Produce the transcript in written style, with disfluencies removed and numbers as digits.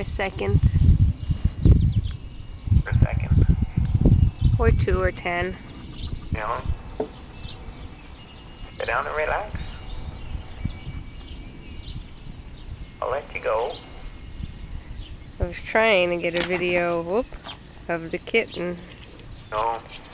a second. For a second. Or 2 or 10. You know? Sit down and relax. I'll let you go. I was trying to get a video, of the kitten. No.